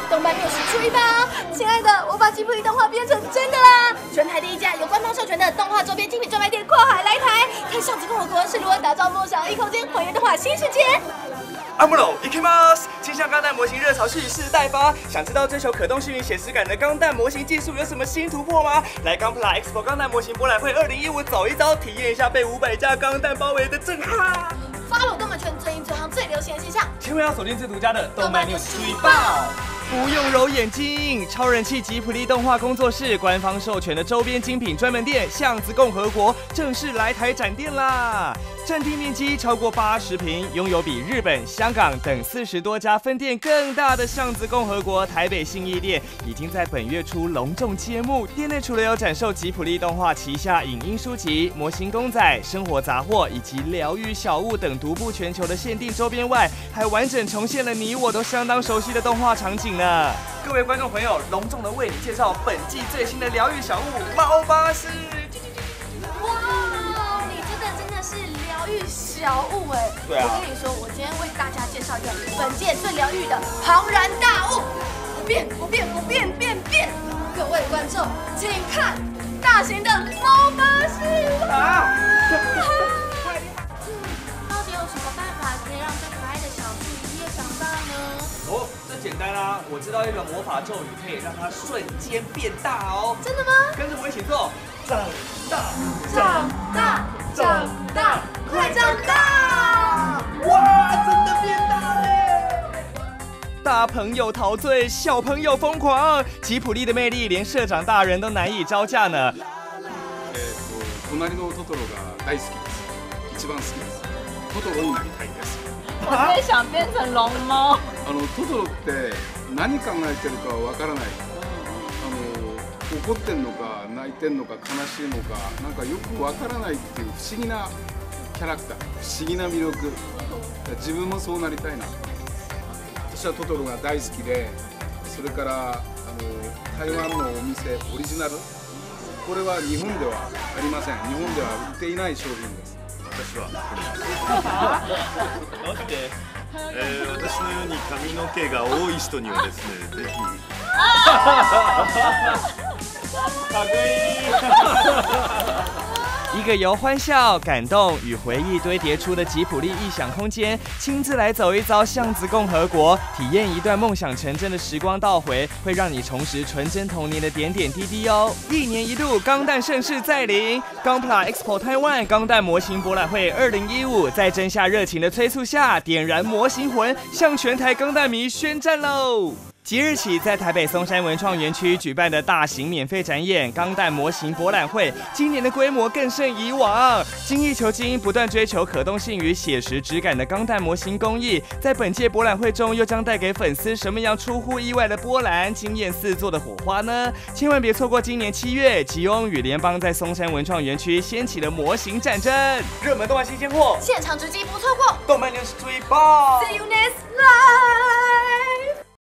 动漫news出一包！亲爱的，我把吉卜力动画变成真的啦！全台第一家有官方授权的动画周边精品专卖店跨海来台，看相子共和国是如何打造梦想一空间，还原动画新世界。 阿姆罗伊基马斯，金像钢弹模型热潮蓄势待发。想知道追求可动性与写实感的钢弹模型技术有什么新突破吗？来钢 Plus Expo 钢弹模型博览会2015走一遭，体验一下被500架钢弹包围的震撼。 follow动漫圈最硬最夯最流行的现象， 千万要锁定最独家的动漫 news 追爆！不用揉眼睛，超人气吉卜力动画工作室官方授权的周边精品专门店巷子共和国正式来台展店啦！占地面积超过80坪，拥有比日本、香港等40多家分店更大的巷子共和国台北信义店，已经在本月初隆重揭幕。店内除了有展售吉卜力动画旗下影音书籍、模型公仔、生活杂货以及疗愈小物等独步全球的限定周边外，还完整重现了你我都相当熟悉的动画场景呢。各位观众朋友，隆重的为你介绍本季最新的疗愈小物猫巴士。 哇，你真的是疗愈小物哎！ 对啊， 我跟你说，我今天为大家介绍一个本届最疗愈的庞然大物，不变！各位观众，请看大型的猫巴士啊！到底有什么办法可以让这可爱的小猪一夜长大呢？ 哦，这简单啦，我知道一个魔法咒语可以让它瞬间变大哦。 真的吗？ 跟着我一起做，长大， 快长大！ 哇，真的变大了耶！大朋友陶醉，小朋友疯狂，吉卜力的魅力连社长大人都难以招架呢。 隣のトトロが大好きです。一番好きです。トトロになりたいです。 我最想变成龙猫。 トトロって何考えてるかわからない。怒ってんのか泣いてんのか悲しいのかなんかよくわからないっていう不思議なキャラクター、不思議な魅力。自分もそうなりたいな。私はトトロが大好きで、それから台湾のお店オリジナル。これは日本ではありません。日本では売っていない商品です。私はだって、私のように髪の毛が多い人にはですね、ぜひ。 かっこいい。一个由欢笑、感动与回忆堆叠出的吉卜力异想空间，亲自来走一遭巷子共和国，体验一段梦想成真的时光倒回，会让你重拾纯真童年的点点滴滴哦。一年一度钢弹盛世再临，钢 Plus Expo Taiwan 钢弹模型博览会2015，在真夏热情的催促下，点燃模型魂，向全台钢弹迷宣战喽！即日起，在台北松山文创园区举办的大型免费展演钢弹模型博览会，今年的规模更胜以往。精益求精，不断追求可动性与写实质感的钢弹模型工艺，在本届博览会中又将带给粉丝什么样出乎意外的波澜、惊艳四座的火花呢？千万别错过今年7月，吉翁与联邦在松山文创园区掀起了模型战争，热门动漫新鲜货， 现场直击不错过， 动漫news追爆 ！See you next live。